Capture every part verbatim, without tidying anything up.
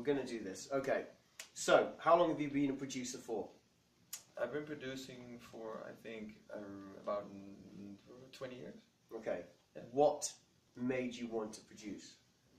going to do this. Okay. So, how long have you been a producer for? I've been producing for, I think, uh, about twenty years. Okay. Yeah. What made you want to produce?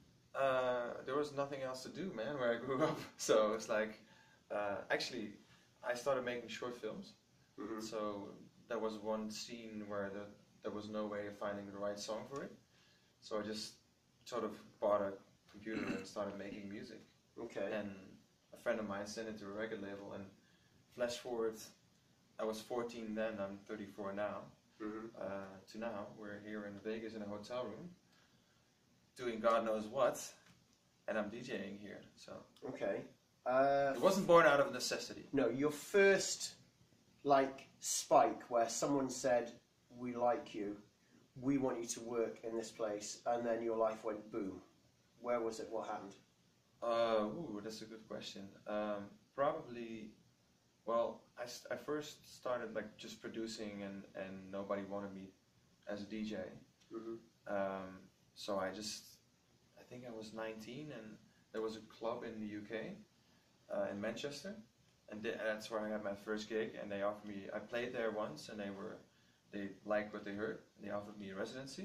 Uh, there was nothing else to do, man, where I grew up. So it's like, uh, actually, I started making short films. Mm-hmm. So there was one scene where the, there was no way of finding the right song for it. So I just sort of bought a computer and started making music. Okay. And a friend of mine sent it to a record label, and flash forward, I was fourteen then, I'm thirty-four now. Mm-hmm. uh, to now, we're here in Vegas in a hotel room, doing God knows what, and I'm DJing here. So okay. Uh, it wasn't born out of necessity. No, your first like spike where someone said, "We like you, we want you to work in this place," and then your life went boom. Where was it? What happened? Uh, ooh, that's a good question. Um, probably, well, I, st I first started like just producing, and, and nobody wanted me as a D J. Mm-hmm. Um, so I just, I think I was nineteen, and there was a club in the U K, uh, in Manchester, and th that's where I got my first gig. And they offered me, I played there once, and they were, they liked what they heard, and they offered me a residency.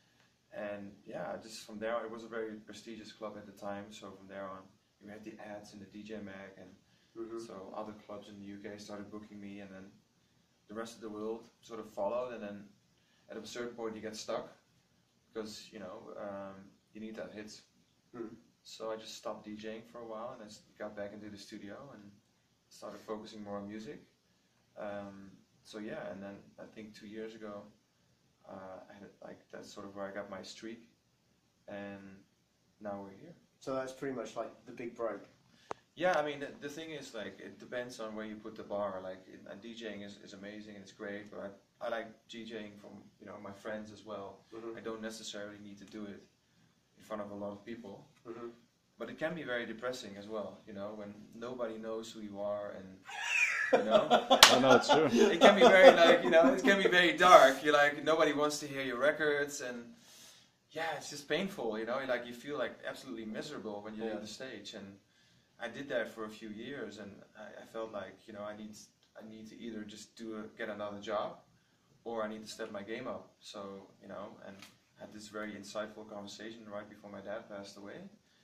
And yeah, just from there, it was a very prestigious club at the time. So from there on, we had the ads in the D J mag, and Mm-hmm. so other clubs in the U K started booking me, and then the rest of the world sort of followed. And then at a certain point, you get stuck because you know um, you need that hits. Mm-hmm. So I just stopped DJing for a while, and I got back into the studio and started focusing more on music. Um, so yeah, and then I think two years ago, uh, I had like that's sort of where I got my streak, and now we're here. So that's pretty much like the big break. Yeah, I mean the, the thing is like it depends on where you put the bar. Like it, and DJing is, is amazing and it's great, but I, I like DJing from you know my friends as well. Mm-hmm. I don't necessarily need to do it in front of a lot of people. Mm-hmm. But it can be very depressing as well, you know, when nobody knows who you are, and you know, I know it's true. it can be very like you know, it can be very dark. You like nobody wants to hear your records, and yeah, it's just painful, you know. Like you feel like absolutely miserable when you're Yeah. on the stage, and I did that for a few years, and I, I felt like you know I need I need to either just do a, get another job, or I need to step my game up. So you know, and had this very insightful conversation right before my dad passed away.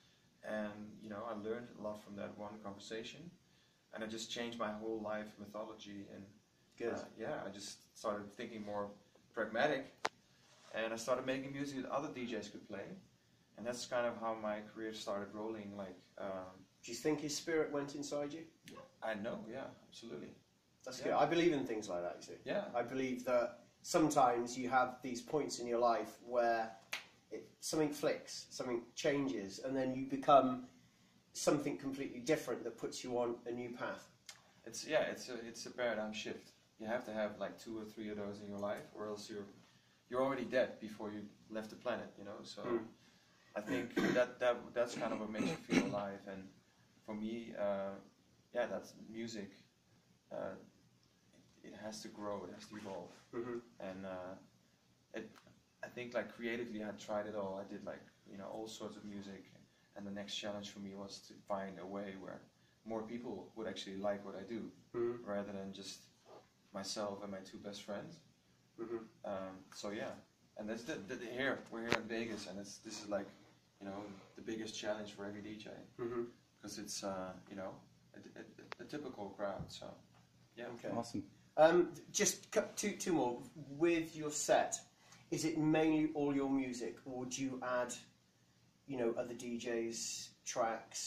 And you know, I learned a lot from that one conversation, and it just changed my whole life mythology. And Good. uh, yeah, I just started thinking more pragmatic, and I started making music that other D Js could play, and that's kind of how my career started rolling. Like, um, Do you think his spirit went inside you? I know, yeah, absolutely. That's Yeah. good. I believe in things like that, you see. Yeah, I believe that sometimes you have these points in your life where it, something flicks, something changes, and then you become something completely different that puts you on a new path. it's yeah, it's a it's a paradigm shift. You have to have like two or three of those in your life, or else you're you're already dead before you left the planet. You know, so Mm. I think that that that's kind of what makes you feel alive. And for me, uh, yeah, that's music. Uh, it, it has to grow. It has to evolve. Mm-hmm. And uh, it, I think like creatively, I had tried it all. I did like you know all sorts of music, and the next challenge for me was to find a way where more people would actually like what I do, Mm-hmm. rather than just myself and my two best friends. Mm-hmm. Um, so yeah, and that's the, the, the here we're here in Vegas, and it's this is like you know the biggest challenge for every D J, Mm-hmm. because it's uh, you know a, a, a typical crowd. So yeah, Okay. Awesome. Um, just cu- two, two more. With your set, is it mainly all your music, or do you add, you know, other D Js, tracks?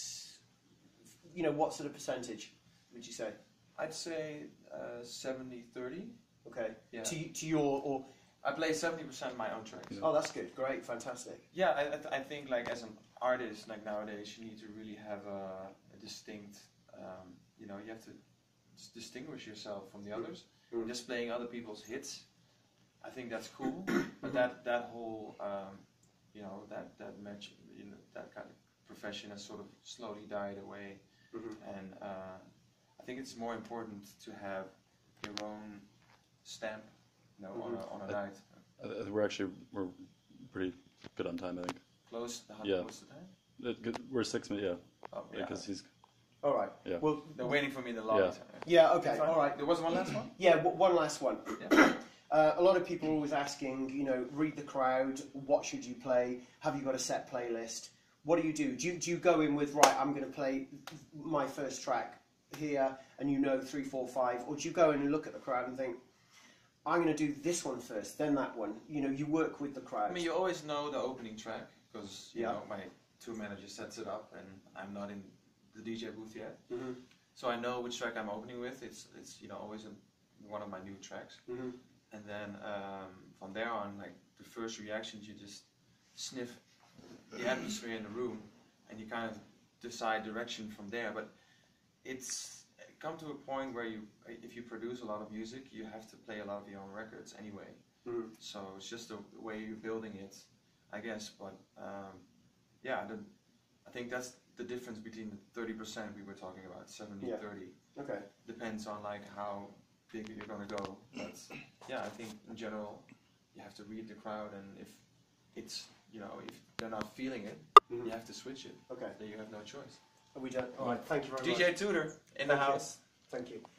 You know, what sort of percentage would you say? I'd say uh, seventy thirty. Okay. Yeah. To to your or I play seventy percent my own tracks. Yeah. oh, that's good. Great. Fantastic. Yeah, I, I, th I think like as an artist, like nowadays, you need to really have a, a distinct, um, you know, you have to s- distinguish yourself from the others. Mm. Just playing other people's hits, I think that's cool. But that that whole, um, you know, that that match, you know, that kind of profession has sort of slowly died away. Mm-hmm. And uh, I think it's more important to have your own stamp, you know, on a on a Uh, night. I th- We're actually we're pretty good on time, I think. Close. How Yeah. close the time? Uh, good- We're six minutes. Yeah, Oh, yeah. because he's All right. Yeah. Well, They're waiting for me in the lobby. Yeah. so- yeah. Okay. Fine. All right. There was one last one? Yeah. W- one last one. Yeah. Uh, a lot of people are always asking, you know, read the crowd. What should you play? Have you got a set playlist? What do you do? Do you, do you go in with, right, I'm going to play my first track here, and you know three, four, five, or do you go in and look at the crowd and think, I'm going to do this one first, then that one? You know, you work with the crowd. I mean, you always know the opening track because you Yeah. know my tour manager sets it up, and I'm not in the D J booth yet, Mhm. so I know which track I'm opening with. It's it's you know always in one of my new tracks, Mhm. and then um, from there on, like the first reactions, you just sniff the atmosphere in the room, and you kind of decide direction from there. But it's come to a point where you, if you produce a lot of music, you have to play a lot of your own records anyway. Mhm. So it's just the way you're building it, I guess. But um, yeah, the, I think that's the difference between the thirty percent we were talking about, seventy thirty. Yeah. Okay. Depends on like how big you're gonna go. But yeah, I think in general you have to read the crowd, and if it's you know if they're not feeling it, Mhm. you have to switch it. Okay. Then you have no choice. Are we done? All right. Thank you very D much. J Tudor in the Thank you. house. Thank you.